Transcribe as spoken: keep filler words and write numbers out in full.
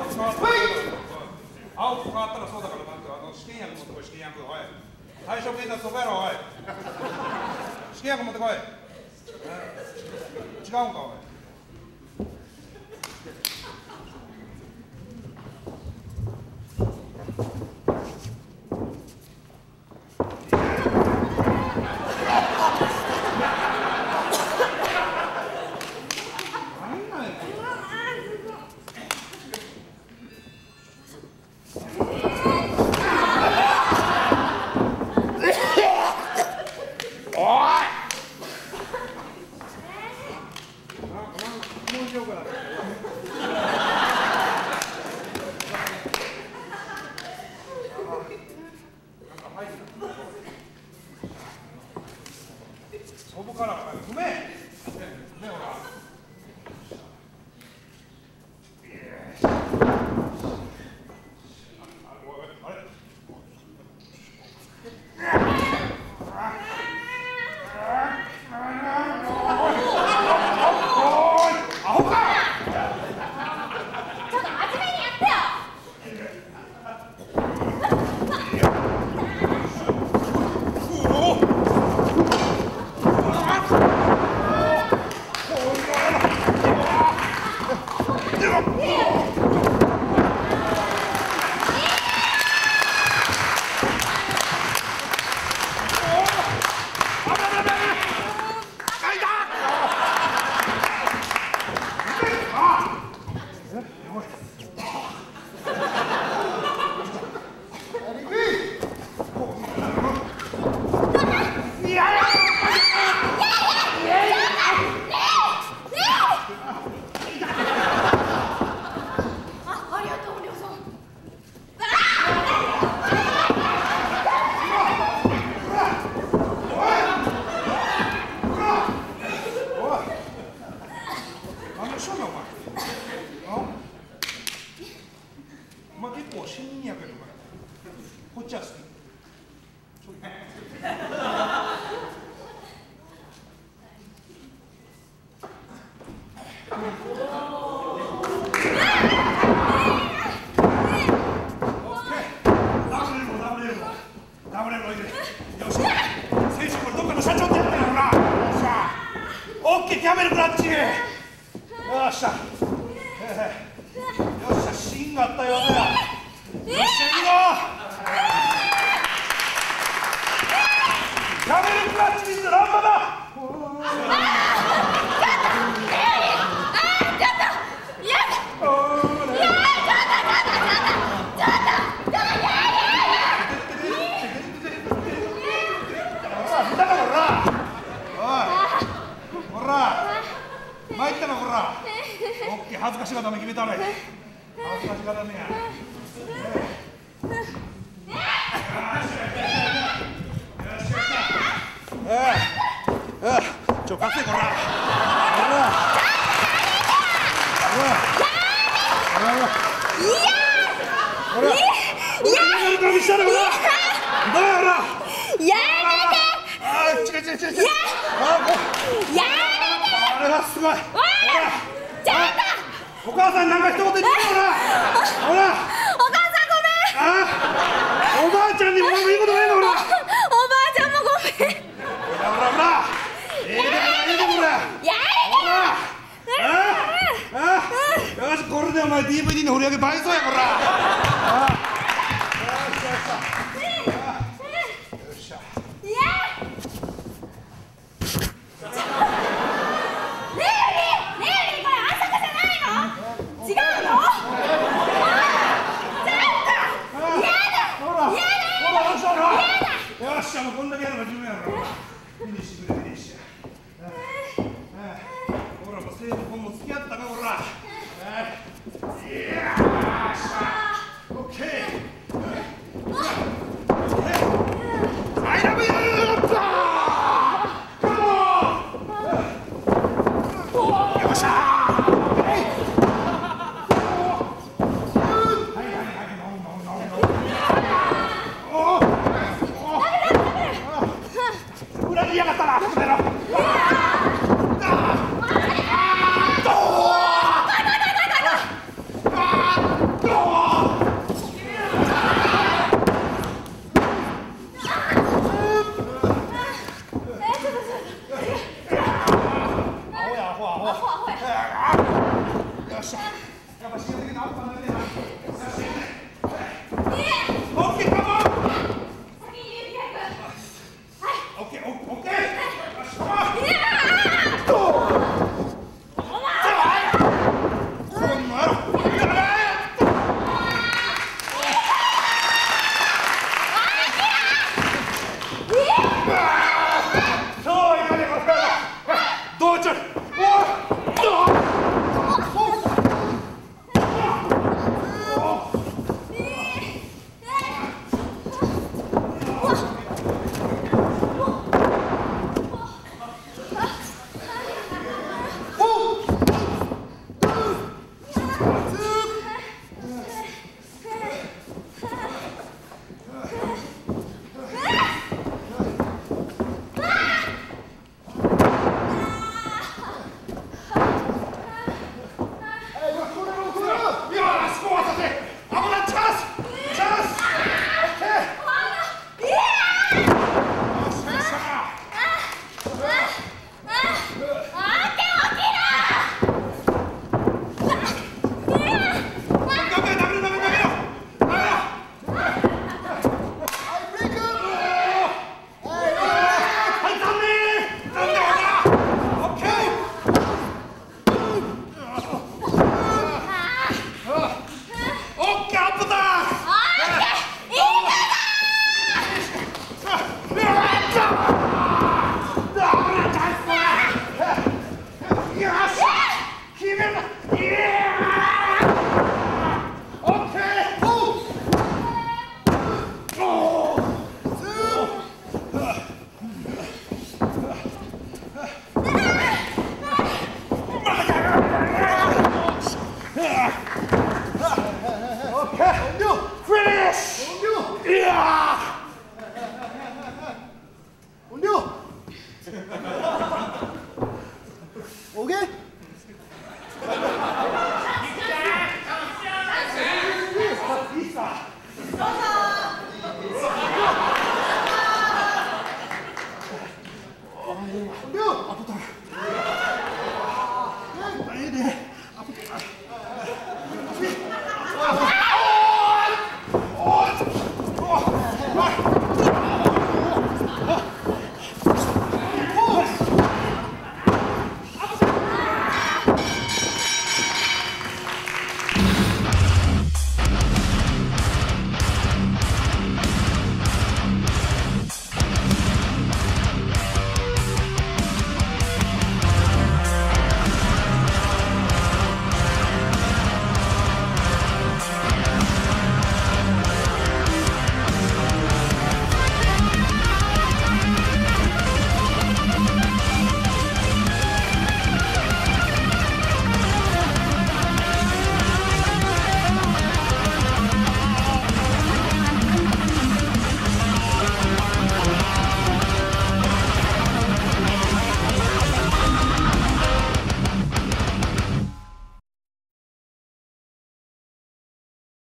青く変わったらそうだからなんかあの試験薬持ってこい試験薬おい退職金だそこやろおい試験薬持ってこい違うんかおいそこから踏め踏めほらお前結構死人やけどこっちは好き。キャメルクラッチ。よっしゃ。よっしゃ、芯があったようだよ。よっしゃ、いいぞ。キャメルクラッチ水ランマだ。参ったなこら。オッケー、恥ずかしがダメ決めたね。恥ずかしがダメや。ちょ貸せこら。ほら。ほら。ほら。やるかしたらほら。どうやほら。やめて。ああ、違う違う違う違う。や。あれはすごい。ちょっと。お母さんなんか一言言ってよほら。ほら。 お母さんごめん。 ああ。おばあちゃんにもいいことないのほら。 おばあちゃんもごめん。 ほらほらほら。ええでこらええでこら。 やめて。 ああ。よしこれでお前 ディーブイディー の売り上げ倍増やこら。ああ。よしよし。よっしゃ。いや。よっしゃ、もうこんだけやるのが十分やろ。フィニッシュくれ、フィニッシュ。ほら、もう生徒本も付き合ったか、ほら。いやー、よっしゃ。オッケー。 오케이?